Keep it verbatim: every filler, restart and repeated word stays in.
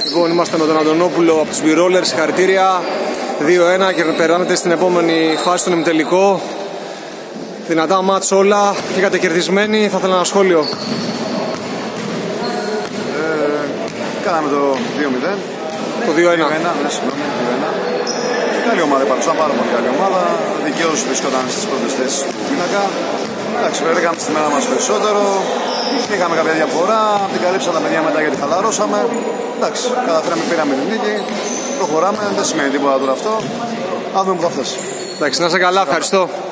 Λοιπόν, είμαστε με τον Αντωνόπουλο από τους Μπιρόλερ, συγχαρητήρια. δύο ένα και περνάμε στην επόμενη φάση, στον ημιτελικό. Δυνατά μάτς όλα, πήγατε κερδισμένοι, θα ήθελα ένα σχόλιο. Ε, κάναμε το δύο μηδέν. Το δύο ένα. Ναι, συγγνώμη, δύο ένα. Καλή ομάδα, παρουσιάζαν πάρα πολύ καλή ομάδα. Δικαίως βρισκόταν στις πρώτες θέσεις του πίνακα. Εντάξει, βρήκαμε στη μέρα μας περισσότερο. Είχαμε κάποια διαφορά. Την καλύψαμε τα παιδιά μετά γιατί χαλαρώσαμε. Εντάξει, καταφέραμε, πήραμε την νίκη. Προχωράμε, δεν σημαίνει τίποτα τώρα αυτό. Να δούμε που θα φτάσει. Εντάξει, να είσαι καλά, ευχαριστώ.